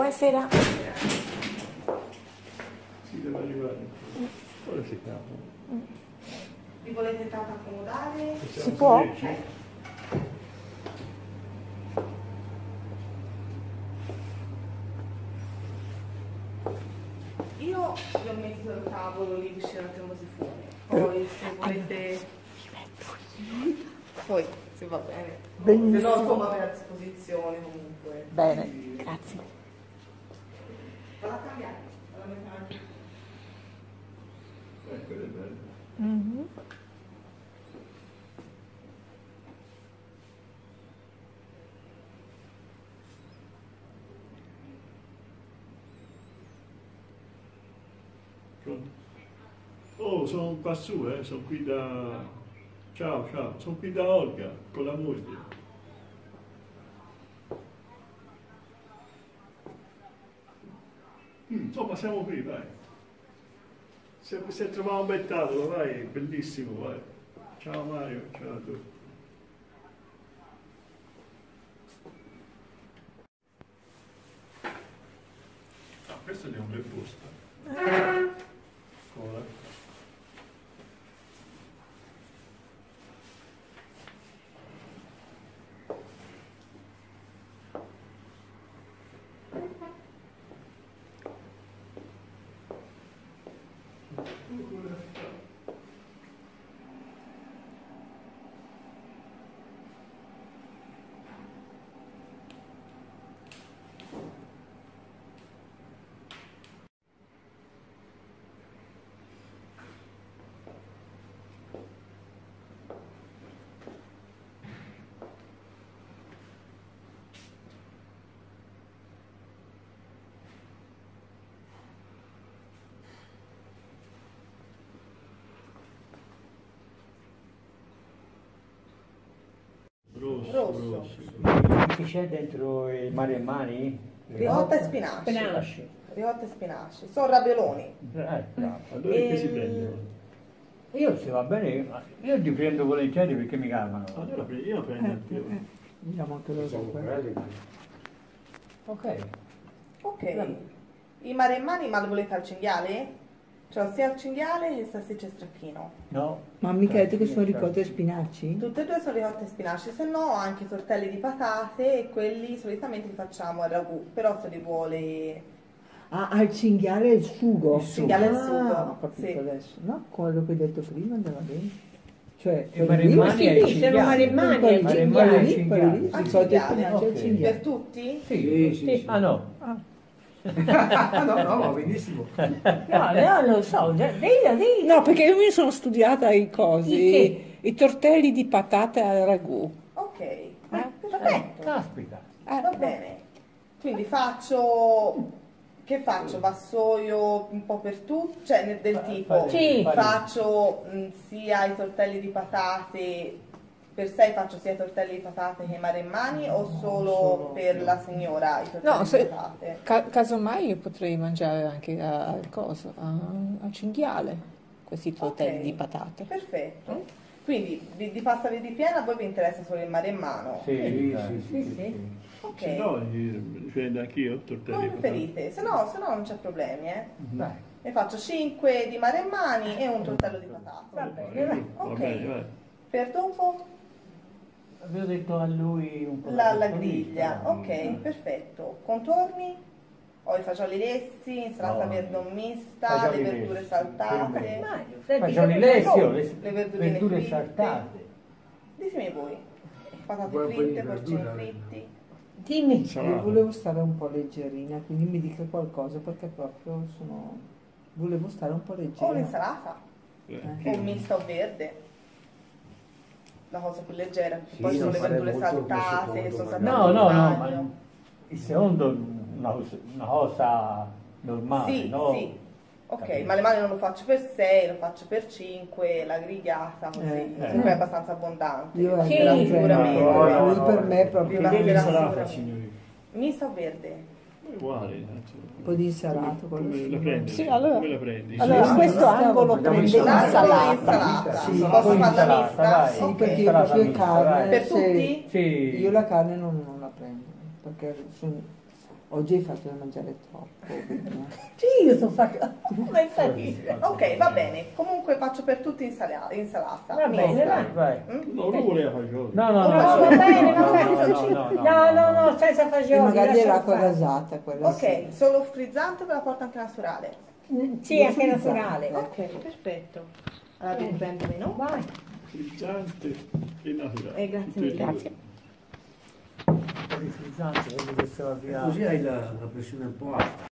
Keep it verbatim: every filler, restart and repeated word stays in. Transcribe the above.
Buonasera. Si deve arrivare. Ora si chiama. Vi volete intanto accomodare? Si può? Io vi ho messo il tavolo lì vicino al termosifone. Poi se volete. Poi se va bene. Benissimo. Se no insomma è a disposizione comunque. Bene, grazie. Vado a cambiare, vado a mettere anche. Eh, quello è bello. Mm-hmm. Oh, sono qua su, eh, sono qui da... Ciao, ciao, sono qui da Olga, con la moglie. Mm, insomma, siamo qui, vai. Se, se troviamo un bel tavolo, vai, bellissimo, vai. Ciao Mario, ciao a tutti. Ah, questo è un bel posto. Ora. Rosso, Rosso. rosso. Che c'è dentro il mare e mani? Ricotta e spinaci. Spinaci. Ricotta e spinaci. Sono ravioloni. Eh, bravo. Allora che si Ehm, prendono? Io se va bene, io li prendo volentieri perché mi calmano. Allora pre- io prendo il più. Andiamo anche loro. Ok. Ok. I maremmani ma lo volete al cinghiale? Cioè sia al cinghiale che salsiccia e stracchino. No. Ma mica detto che sono ricotta e spinaci? Tutte e due sono ricotte e spinaci, se no anche tortelli di patate e quelli solitamente li facciamo a ragù, però se li vuole Ah, al cinghiale il sugo. il cinghiale e il Ah, sugo. ho capito Sì. adesso. No, quello che hai detto prima andava bene. Cioè, I maremmani e il cinghiale. maremmani Quelli e il lì, cinghiale. quelli Lì, quelli lì, Al ricotta e cinghiale. spinaci al Ok. cinghiale. Per tutti? Sì, Sì, sì, sì. Ah no. no, no, va benissimo. No, no, lo so, già- dillo, dillo. No, perché io mi sono studiata i cosi, I che? i tortelli di patate al ragù. Ok, Eh? perfetto. Caspita. Eh, Va bene. Quindi faccio, che faccio? Vassoio un po' per tutti? Cioè nel- del Fa- tipo, fare- Sì. fare- faccio mh, sia i tortelli di patate, per sé faccio sia i tortelli di patate che i maremmani o solo, solo- per la signora i tortelli No, di se- patate? Ca- casomai io potrei mangiare anche a- al coso, a- al cinghiale, questi tortelli Ok. di patate. Perfetto. Quindi di, di pasta di piena a voi vi interessa solo il maremmano? Sì, Sì, dai, sì, sì, sì. Ok. Se no, gli prendo anch'io tortelli. Come di preferite? Se no, se no non c'è problemi, eh. Dai. Ne faccio cinque di maremmani e un tortello di patate. Va patate. bene, vai. Va Ok. bene, vai. Per dopo Avevo detto a lui un po' la, di la così, griglia. però- Ok, perfetto. Contorni? Ho i fagioli lessi, insalata No. verde o mista, Fagioli le verdure lessi, saltate. per me. Mario, senti, Fagioli che- lessi o le le verdurine verdure fritte. saltate. Ditemi voi. Patate Vuoi un po' di fritte, porcini verdura? fritti. Dimmi. Salata. Io volevo stare un po' leggerina, quindi mi dica qualcosa perché proprio sono... Volevo stare un po' O leggera. un'insalata. Eh, O anch'io. mista o verde. La cosa più leggera, perché Sì, poi ci sono non le fare verdure molto il saltate, secondo, sono magari. saltate No, in no, no, bagno. ma il secondo una cosa, una cosa normale, Sì, no? sì. Ok, Capito. ma le mani non lo faccio per sei, lo faccio per cinque, la grigliata così, Eh, comunque eh. è abbastanza abbondante. Io Sì, ero sicuramente. no, no, lui no, per no. me è proprio Vi Che basterà l'insalata, sicuramente. signori? Mista o verde? Uguale. un po' di insalata con Come la lui. prendi? Sì, allora, Come la prendi? allora Sì. questo angolo Prendiamo prende insalata. l'insalata. L'insalata. Sì, Posso con farla l'insalata, mista? vai. Sì, Ok. perché io Insalata proprio mista, carne, Per se- tutti? Sì. io la carne non, non la prendo, perché son- Oggi hai fatto da mangiare troppo. quindi- Sì, io sono fatto. Come fai? Ok, va bene. Comunque faccio per tutti insala- insalata. Va bene, Mista. vai. Vai. Mm? No, lui voleva fagioli. No, no, no. No, no, va no, bene, no, va bene. no, no, no, No, no, no, senza E fagioli. magari è lascia l'acqua fare. gasata quella. Ok, sì. solo frizzante o ve la porto anche naturale? Mm, Sì, anche naturale. Ok, perfetto. Allora vi prendo il menù. Vai. Frizzante e naturale. Eh, grazie Tutte e mille. due. Grazie. Un po' di frizzante, quello che stava via. Così hai la, la pressione un po' alta.